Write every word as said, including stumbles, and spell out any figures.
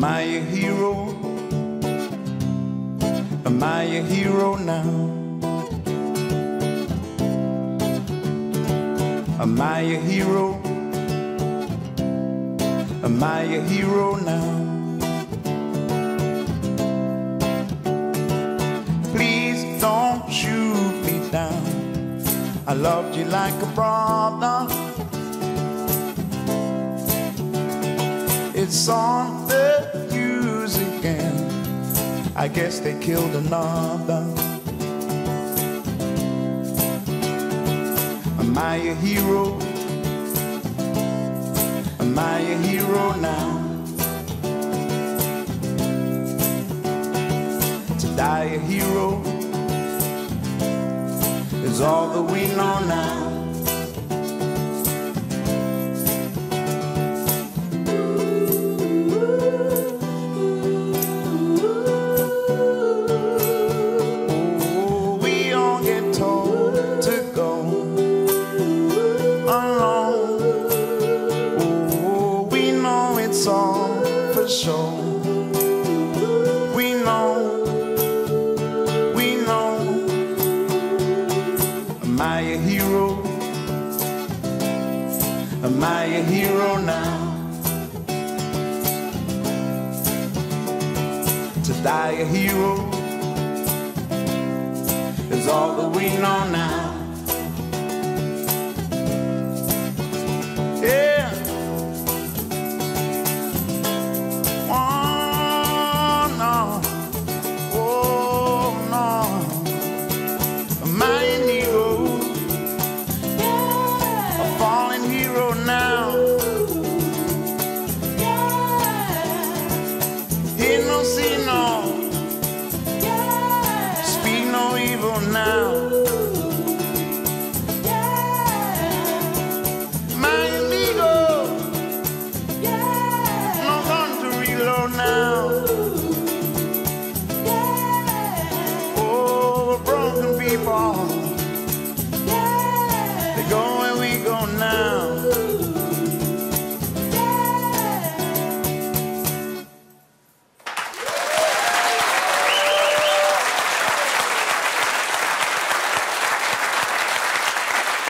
Am I a hero? Am I a hero now? Am I a hero? Am I a hero now? Please don't shoot me down. I loved you like a brother. It's on the news again. I guess they killed another. Am I a hero? Am I a hero now? To die a hero is all that we know now. It's all for sure. We know, we know. Am I a hero? Am I a hero now? To die a hero is all that we know now. Yeah. See no, yeah. Speak no evil now. Yeah. My amigo, yeah. No gun to reload now.